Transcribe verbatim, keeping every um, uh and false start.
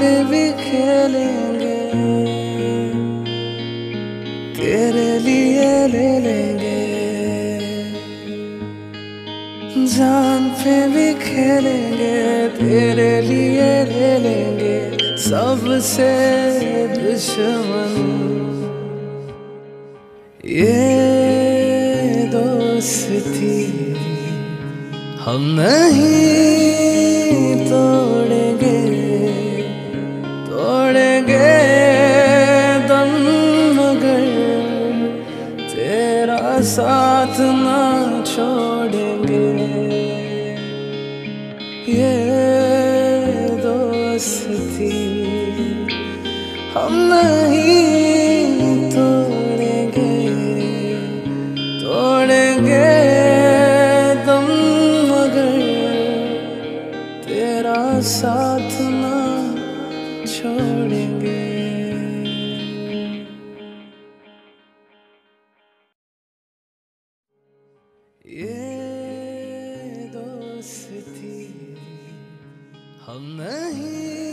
पे भी खेलेंगे, तेरे लिए ले लेंगे। जान पे भी खेलेंगे, तेरे लिए ले लेंगे। सबसे दुश्मन ये दोस्ती हम नहीं तोड़ेंगे, तोड़ेंगे दम मगर तेरा साथ ना छोड़ेंगे। ये दोस्ती हम नहीं तोड़ेंगे, तोड़ेंगे दम मगर तेरा साथ ना छोड़ेंगे। ये दोस्ती हम नहीं